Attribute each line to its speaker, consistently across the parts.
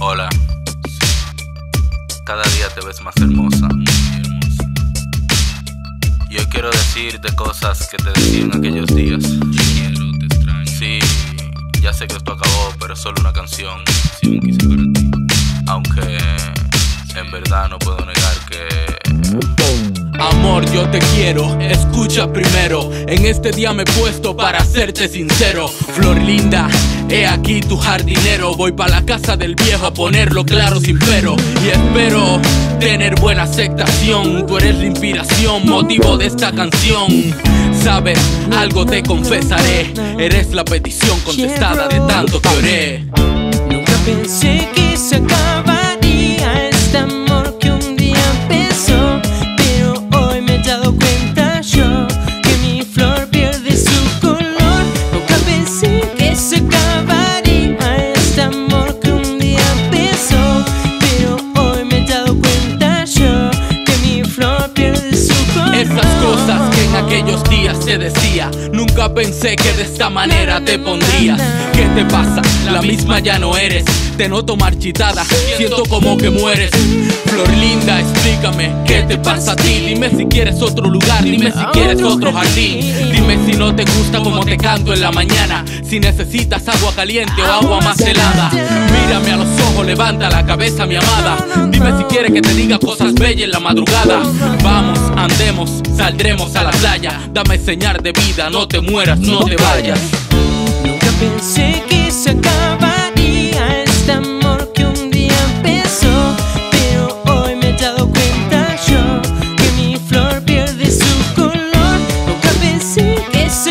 Speaker 1: Hola, cada día te ves más hermosa. Y hoy quiero decirte cosas que te decía en aquellos días. Te extraño. Sí, ya sé que esto acabó, pero es solo una canción. Sí, quise para ti. Aunque en verdad no puedo negar que...
Speaker 2: Amor, yo te quiero, escucha primero. En este día me he puesto para serte sincero. Flor linda, he aquí tu jardinero. Voy pa' la casa del viejo a ponerlo claro sin pero. Y espero tener buena aceptación. Tú eres la inspiración, motivo de esta canción. Sabes, algo te confesaré. Eres la petición contestada de tanto que oré.
Speaker 3: Nunca pensé que se acabaría este amor que un día empezó. Que mi flor pierde su color. Nunca pensé que se acabaría este amor que un día empezó. Pero hoy me he dado cuenta yo que mi flor pierde su color.
Speaker 2: Esas cosas que en aquellos días te decía, nunca pensé que de esta manera te pondrías. ¿Qué te pasa? La misma ya no eres. Te noto marchitada, siento como que mueres. Flor linda, explícame, ¿qué te pasa a ti? Dime si quieres otro lugar, dime si quieres otro jardín. Dime si no te gusta como te canto en la mañana, si necesitas agua caliente o agua más helada. Mírame a los ojos, levanta la cabeza mi amada. Dime si quieres que te diga cosas bellas en la madrugada. Vamos, andemos, saldremos a la playa. Dame señal de vida, no te mueras, no te vayas.
Speaker 3: Nunca pensé que se acabaría este amor que un día empezó. Pero hoy me he dado cuenta yo que mi flor pierde su color. Nunca pensé que se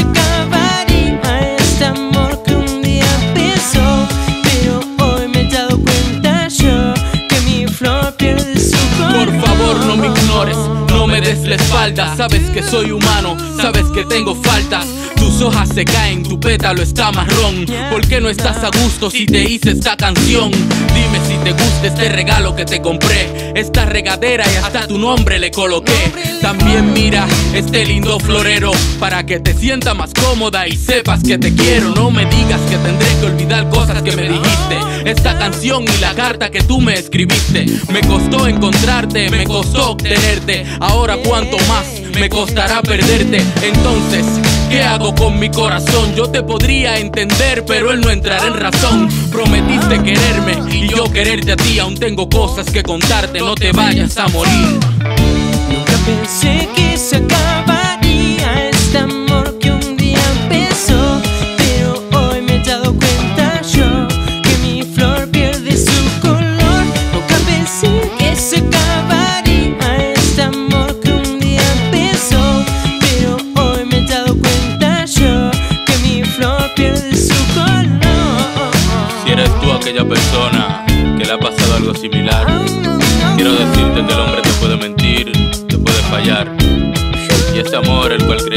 Speaker 3: acabaría este amor que un día empezó. Pero hoy me he dado cuenta yo que mi flor pierde su color.
Speaker 2: Por favor no me ignores, no me des la espalda. Sabes que soy humano, sabes que tengo faltas. Tus hojas se caen, tu pétalo está marrón. ¿Por qué no estás a gusto si te hice esta canción? Dime si te gusta este regalo que te compré, esta regadera y hasta tu nombre le coloqué. También mira este lindo florero, para que te sientas más cómoda y sepas que te quiero. No me digas que tendré que olvidar cosas que me dijiste. Esta canción y la carta que tú me escribiste. Me costó encontrarte, me costó obtenerte. Ahora cuánto más me costará perderte. Entonces, ¿qué hago con mi corazón? Yo te podría entender, pero él no entrará en razón. Prometiste quererme y yo quererte a ti. Aún tengo cosas que contarte, no te vayas a morir.
Speaker 3: Nunca pensé que se acabaría este amor que un día empezó. Pero hoy me he dado cuenta yo que mi flor pierde su color. Nunca pensé que se acabaría este amor que un día empezó. Pero hoy me he dado cuenta yo que mi flor pierde su color.
Speaker 1: Si eres tú aquella persona que le ha pasado algo similar, quiero decirte que el hombre te puede mentir, te puede fallar. Y ese amor el cual crees